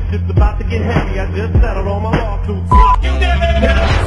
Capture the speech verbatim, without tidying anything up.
shit's about to get heavy. I just settled all my lawsuits. Fuck you, Devin!